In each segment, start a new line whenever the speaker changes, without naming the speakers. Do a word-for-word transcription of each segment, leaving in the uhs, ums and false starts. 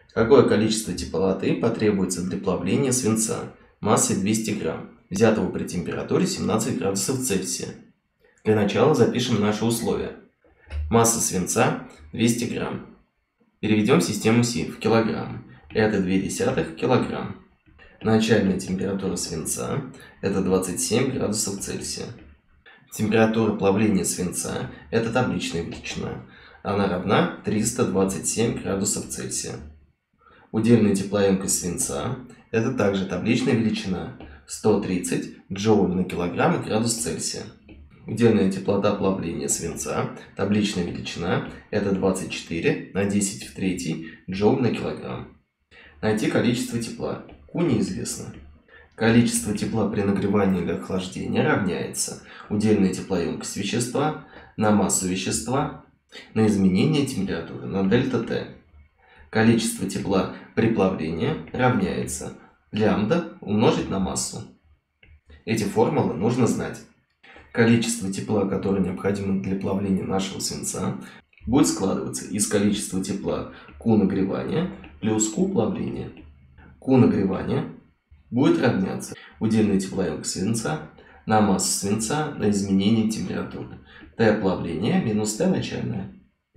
Какое количество теплоты потребуется для плавления свинца массой двести грамм, взятого при температуре семнадцать градусов Цельсия? Для начала запишем наши условия. Масса свинца двести грамм. Переведем систему Си в килограмм. Это две десятых килограмм. Начальная температура свинца – это двадцать семь градусов Цельсия. Температура плавления свинца – это табличная величина. Она равна триста двадцать семь градусов Цельсия. Удельная теплоемкость свинца – это также табличная величина – сто тридцать джоуль на килограмм и градус Цельсия. Удельная теплота плавления свинца, табличная величина – это двадцать четыре на десять в третьей джоуль на килограмм. Найти количество тепла. Q неизвестно. Количество тепла при нагревании или охлаждении равняется удельная теплоемкость вещества на массу вещества на изменение температуры на дельта Т. Количество тепла при плавлении равняется лямбда умножить на массу. Эти формулы нужно знать. Количество тепла, которое необходимо для плавления нашего свинца, будет складываться из количества тепла Q нагревания плюс Q плавления. Q нагревания будет равняться удельной теплоемкость свинца на массу свинца на изменение температуры. Т плавления минус Т начальная.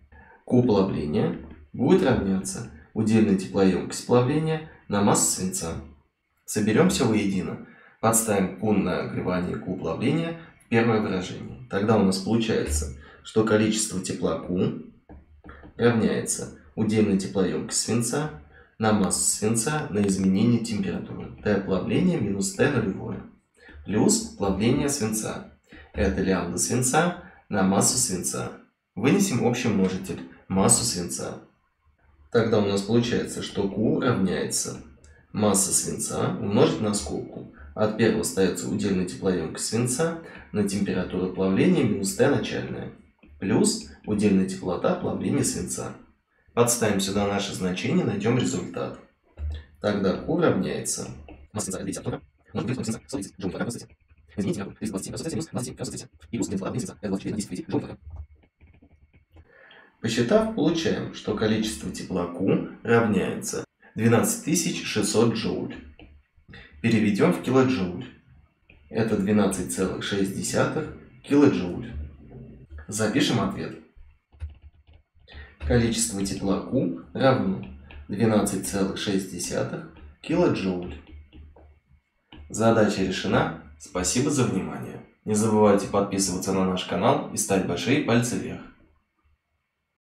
Q плавления будет равняться удельной теплоемкость плавления на массу свинца. Соберем все воедино. Подставим Q нагревания и Q плавления в первое выражение. Тогда у нас получается, что количество тепла Q равняется удельной теплоемкость свинца на массу свинца на изменение температуры. Т плавления минус Т нулевое. Плюс плавление свинца. Это лямбда свинца на массу свинца. Вынесем общий множитель массу свинца. Тогда у нас получается, что Q равняется масса свинца умножить на скобку. От первого остается удельная теплоемкость свинца на температуру плавления минус Т начальная. Плюс удельная теплота плавления свинца. Подставим сюда наши значения, найдем результат. Тогда Q равняется масса свинца две десятых умножить на свинца сто тридцать джоуль на квадрат. Измените температуру триста двадцать семь градусов Цельсия минус двадцать семь градусов Цельсия. И плюс удельная теплота свинца это двадцать четыре на десять в третьей джоуль на квадрат. Посчитав, получаем, что количество тепла Q равняется двенадцать тысяч шестьсот джоуль. Переведем в килоджоуль. Это двенадцать целых шесть десятых килоджоуль. Запишем ответ. Количество тепла Q равно двенадцать целых шесть десятых килоджоуль. Задача решена. Спасибо за внимание. Не забывайте подписываться на наш канал и ставить большие пальцы вверх.